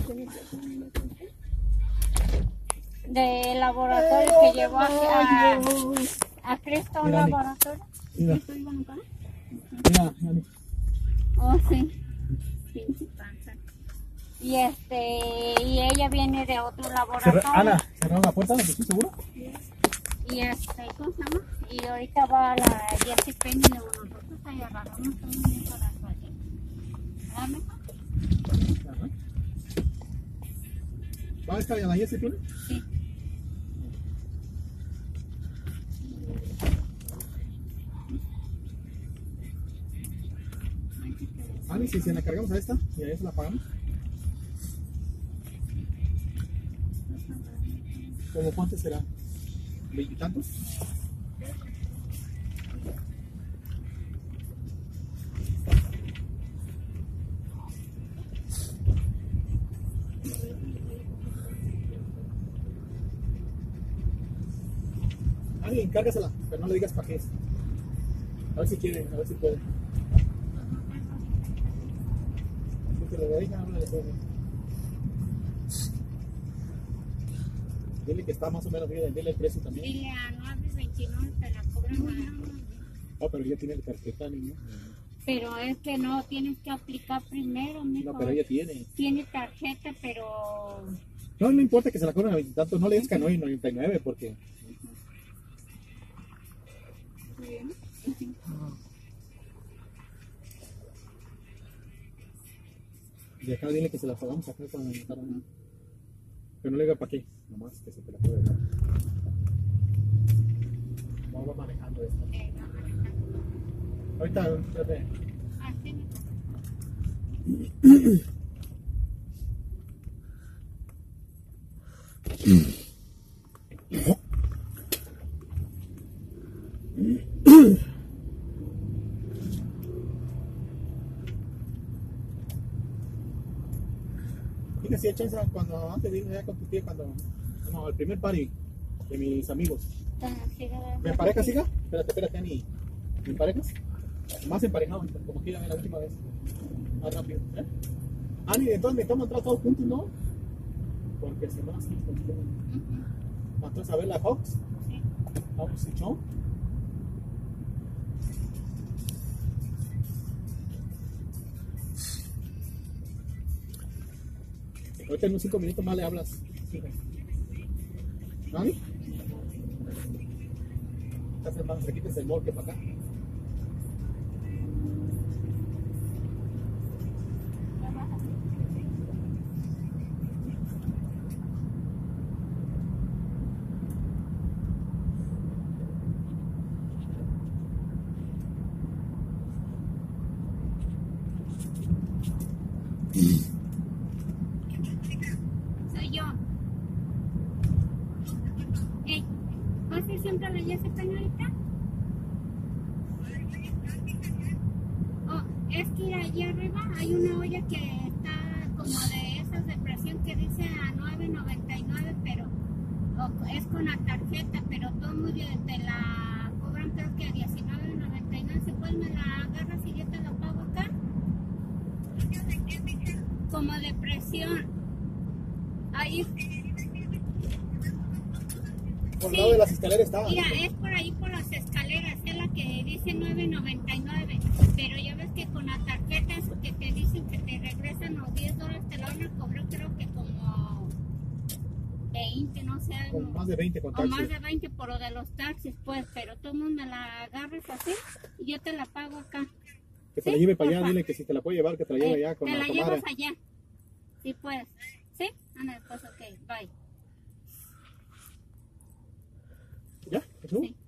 De laboratorio que llevó a Cristo un laboratorio. Mira. Mira, Ani. Oh, sí. Pinche panza. Y y ella viene de otro laboratorio. Ana, ¿cerraron la puerta? ¿Estás seguro? Y ¿cómo se llama? Y ahorita va a la Jessie Penny de nosotros ahí agarramos un bien para allá. ¿Dame? Ajá. ¿Va a estar en la Jessie Penny? Sí. Ani, si se la cargamos a esta y a esa la pagamos. ¿Cómo cuánto será? ¿20 y tantos? Ani, encárgasela, pero no le digas para qué es. A ver si quiere, a ver si puede. Si te lo dejan, háblale todo. Dile que está más o menos bien, dile el precio también. Dile a 9.29 te la cobran. Oh, pero ella tiene el tarjeta, ¿no? Pero es que no, tienes que aplicar primero, mijo. No, pero ella tiene. Tiene tarjeta, pero... No, no importa que se la cobren a 20 y tantos, no le des que a 9.99 porque... Bien. De acá dile que se la pagamos acá para anotar. Pero no le diga para qué, nomás que se te la puede dar. Vamos manejando esto. Ahorita, Así me Mira, si hay chance cuando antes de irme allá con tu tía, cuando no, al primer party de mis amigos. ¿Me emparejas, hija? Espérate, Ani. ¿Me emparejas? Más emparejado, como que la última vez. Más rápido, ¿eh? Ani, entonces necesitamos entrar todos juntos, ¿no? Porque si no, así funciona. Entonces, a ver la Hawks. Sí. Hawks y Chon. Ahorita en unos 5 minutos más le hablas. ¿Ani? Estás más cerquita del mall que para acá. Soy yo. ¿Vas a ir siempre a la Jessie Penny ahorita? Oh, es que allí arriba hay una olla que está como de esas de presión que dice a 9.99, pero es con la tarjeta, pero todo muy bien, te la cobran creo que a 19.99. Si puedes me la agarras y yo te la pago acá. Como de presión. Ahí. Por el lado de las escaleras estaba. Mira, es por ahí por las escaleras, es la que dice 9.99, pero ya ves que con la tarjeta eso que te dicen que te regresan los $10, te la van a cobrar creo que como 20, no sé. Con más de 20 con o taxi. más de 20 por lo de los taxis, pues, pero tú no me la agarres así y yo te la pago acá. Que te la lleve para allá, dile que si te la puede llevar, que te la lleve allá con te la la comadre. llevas allá. Sí, pues. ¿Sí? Anda, pues, ok, bye. ¿Ya? ¿Tú? Sí.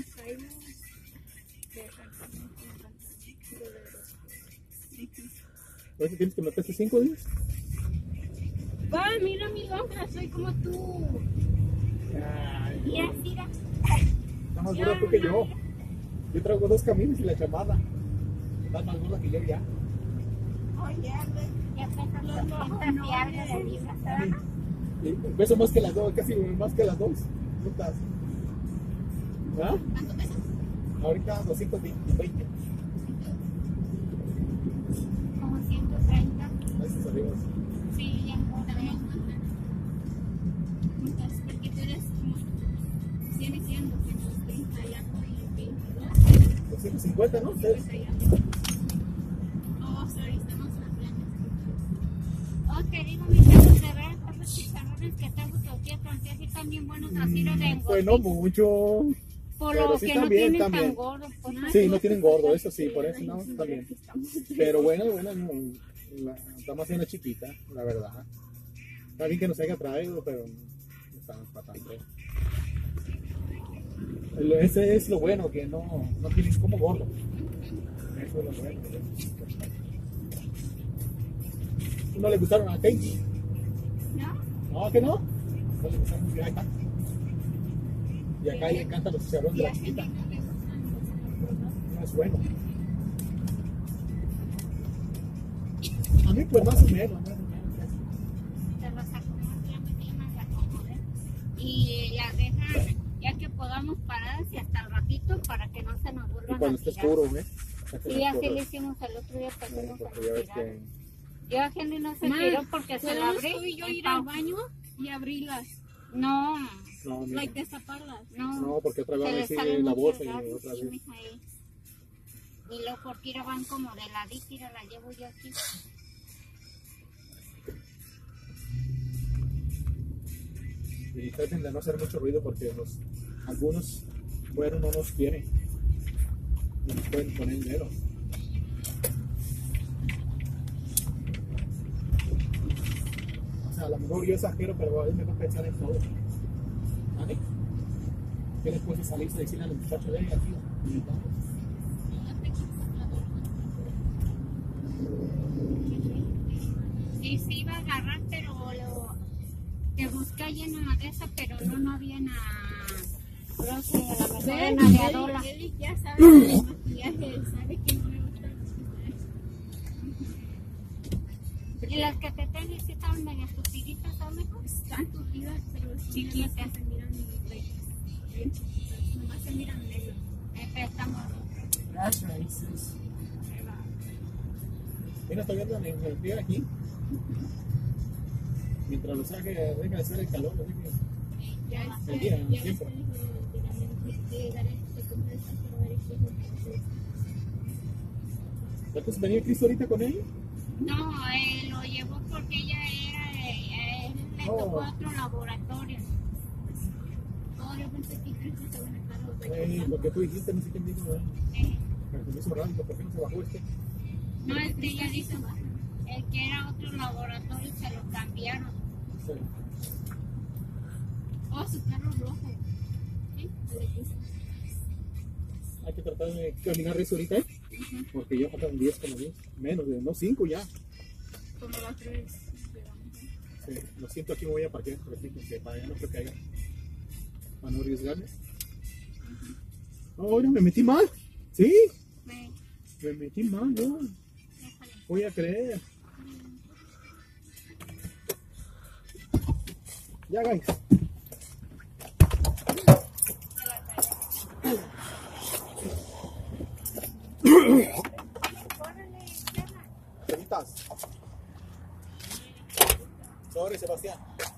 ¿Ahorita tienes que meterte 5 días? Va, mira mi lonja, soy como tú. Ay, Y así, mira. está más gorda tú que yo. Yo traigo 2 caminos y la chamarra. Estás más gorda que yo ya. Oye, ya pesan 200 y algo de libras, ¿verdad? Y peso más que las dos, casi más que las dos. Putas. ¿Ah? ¿Cuánto pesa? Ahorita 220. Como 130. Gracias a Dios. Sí, bien gorda. 50, ¿no? Ustedes. Oh, querido, mi Carlos, de verdad, esos chicharrones que tengo que así también buenos, así los de Pues no mucho. por pero lo sí que están no bien, tienen también. tan gordos. Pues, ¿no? Sí, no tienen gordo, eso sí, por eso no, está bien. Pero bueno, no, está más bien chiquita, la verdad. Está bien que nos haya traído, pero no está bastante. Ese es lo bueno, que no tienen como gordo. Eso es lo bueno. ¿No le gustaron a Katie? ¿No? No, que no. No le gustaron muy bien acá. Y acá le encantan los chicharrones de la chiquita. No es bueno. A mí pues más o menos. Se los acomodo, ya me queman la cómoda. Y las dejan, ya que podamos parar y hasta el ratito para que no se nos vuelvan Y cuando a esté tirar. oscuro, ¿eh? Sí, así lo hicimos el otro día, pero no Porque ya ves que... Yo a Henry no se tiró porque se la abrí. ¿Puedo yo ir al baño y abrirlas? No, No, mira. Like destaparlas. no. No, porque otra Se vez le sí salen la muchos bolsa y gases, otra sí, vez. mija, ahí. Y luego porque ir van como de ladito, y la llevo yo aquí. Y traten de no hacer mucho ruido porque algunos cueros no nos quieren. No nos pueden poner dinero. O sea, a lo mejor yo exagero, pero es mejor pensar en todo. ¿Vale? ¿Qué les puede salir a decirle a los muchachos de ahí aquí? Sí, se iba a agarrar, pero te busqué allí en una de esas, pero no había nada. Creo que a lo mejor en la de Adola. Él ya sabe el maquillaje, sabe que no me gusta el maquillaje. Y las que te tengo sí estaban medio tupiditas, ¿sabes, mejor? Están tupidas, pero Chiquitas. se miran bien chiquitas. Nomás se miran negras. Estamos. That's racist. Mira, estoy viendo el pie aquí. Mientras lo saque, deja de ser el calor. Así que... Ya El día, ya siempre. Entonces, ¿venía Cristo ahorita con él? No, lo llevó porque ella él le tocó otro laboratorio. Oh, yo pensé que Cristo se van a estar los baños. Lo que tú dijiste, no sé quién dijo. Eh, Pero se me hizo raro, ¿por qué no se bajó este? no, ella dijo, el que era otro laboratorio se lo cambiaron. Sí. Oh, su carro rojo. ¿Sí? Hay que tratar de caminar eso ahorita, ¿eh? Porque ya faltan 10 como 10. Menos de, no 5 ya. Como las 3. Sí, lo siento, aquí me voy a parquear, porque para allá no creo que haya. Para no arriesgarme. Oh, mira, me metí mal. ¿Sí? Me metí mal, no. Voy a creer. Ya, guys. Señoritas. Sobre, Sebastián.